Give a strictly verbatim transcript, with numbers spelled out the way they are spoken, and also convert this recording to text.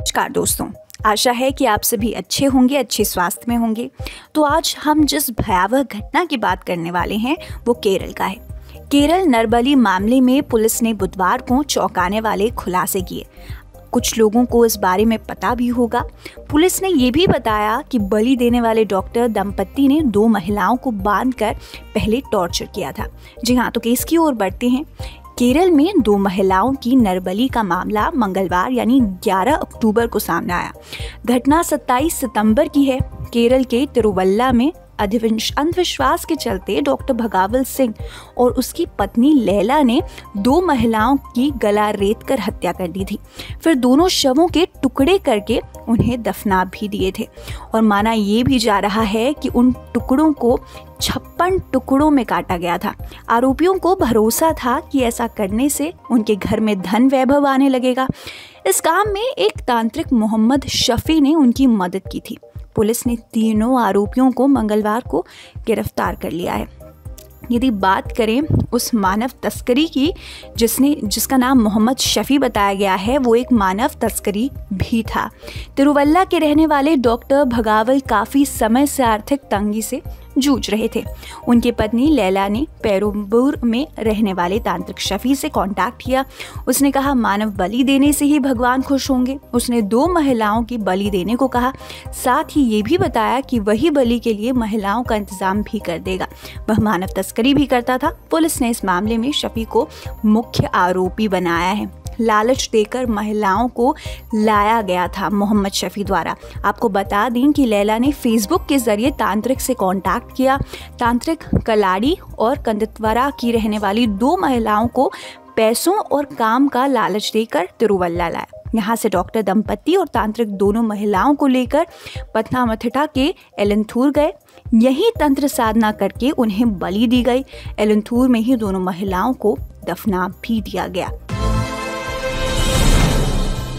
नमस्कार दोस्तों, आशा है कि आप सभी अच्छे होंगे, अच्छे स्वास्थ्य में होंगे। तो आज हम जिस भयावह घटना की बात करने वाले हैं वो केरल का है। केरल नरबली मामले में पुलिस ने बुधवार को चौंकाने वाले खुलासे किए। कुछ लोगों को इस बारे में पता भी होगा। पुलिस ने ये भी बताया कि बलि देने वाले डॉक्टर दंपत्ति ने दो महिलाओं को बांधकर पहले टॉर्चर किया था। जी हाँ, तो केस की ओर बढ़ते हैं। केरल में दो महिलाओं की नरबली का मामला मंगलवार यानी ग्यारह अक्टूबर को सामने आया। घटना सत्ताईस सितंबर की है। केरल के तिरुवल्ला में अंधविश्वास के चलते डॉक्टर भगावल सिंह और उसकी पत्नी लैला ने दो महिलाओं की गला रेत कर हत्या कर दी थी। फिर दोनों शवों के टुकड़े करके उन्हें दफना भी दिए थे और माना ये भी जा रहा है कि उन टुकड़ों को छप्पन टुकड़ों में काटा गया था। आरोपियों को भरोसा था कि ऐसा करने से उनके घर में धन वैभव आने लगेगा। इस काम में एक तांत्रिक मोहम्मद शफी ने उनकी मदद की थी। पुलिस ने तीनों आरोपियों को मंगलवार को गिरफ्तार कर लिया है। यदि बात करें उस मानव तस्करी की जिसने जिसका नाम मोहम्मद शफी बताया गया है, वो एक मानव तस्करी भी था। तिरुवल्ला के रहने वाले डॉक्टर भगावल काफ़ी समय से आर्थिक तंगी से जूझ रहे थे। उनकी पत्नी लैला ने पेरुम्बूर में रहने वाले तांत्रिक शफी से कांटेक्ट किया। उसने कहा मानव बलि देने से ही भगवान खुश होंगे। उसने दो महिलाओं की बलि देने को कहा, साथ ही ये भी बताया कि वही बलि के लिए महिलाओं का इंतजाम भी कर देगा। वह मानव तस्करी भी करता था। पुलिस ने इस मामले में शफी को मुख्य आरोपी बनाया है। लालच देकर महिलाओं को लाया गया था मोहम्मद शफी द्वारा। आपको बता दें कि लैला ने फेसबुक के जरिए तांत्रिक से कांटेक्ट किया। तांत्रिक कलाड़ी और कंदतवरा की रहने वाली दो महिलाओं को पैसों और काम का लालच देकर तिरुवल्ला लाया। यहाँ से डॉक्टर दंपत्ति और तांत्रिक दोनों महिलाओं को लेकर पथनामथिट्टा के एलंथूर गए। यही तंत्र साधना करके उन्हें बलि दी गई। एलंथूर में ही दोनों महिलाओं को दफना भी दिया गया।